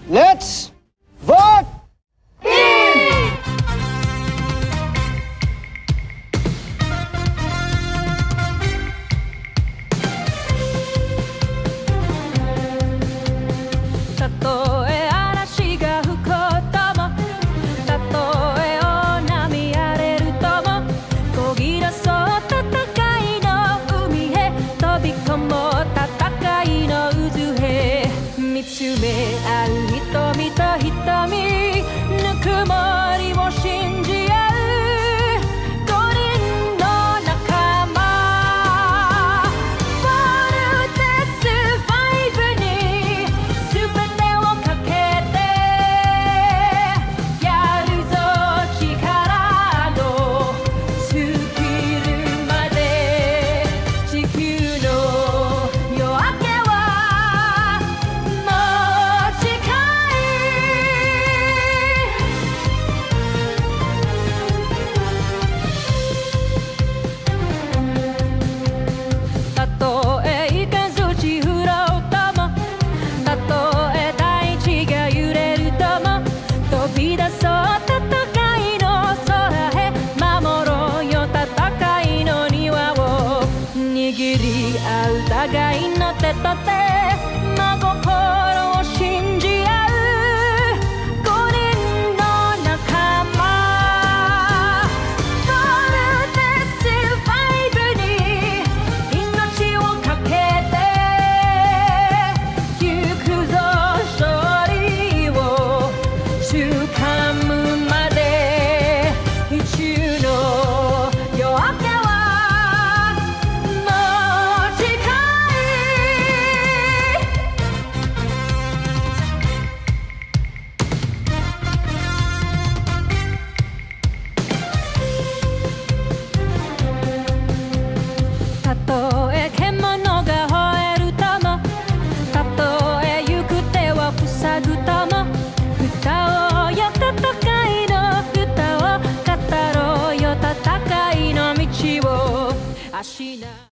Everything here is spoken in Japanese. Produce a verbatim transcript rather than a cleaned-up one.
Let's vote in! たとえ嵐が吹こうとも、たとえ大波荒れるとも、こぎ出そう戦いの海へ、飛び込もう戦いの渦へ、見つめ合う瞳と瞳、ぬくもりを信じ合う五人の仲間。フォルテスファイブに全てをかけてやるぞ力の尽きるまで。地球の夜明けはもう近い。たとえいかずち降ろうとも、たとえ大地が揺れるとも、飛び出そう戦いの空へ、守ろうよ戦いの庭を。握り合う互いの手と手、真心を信じ合う五人の仲間。フォルテスファイブに命をかけてゆくぞ、勝利を掴むまで。宇宙の夜明けはもう近い。たとえ獣が吠えるとも、たとえ行く手を塞ぐとも、歌おうよ戦いの歌を、語ろうよ戦いの道を。明日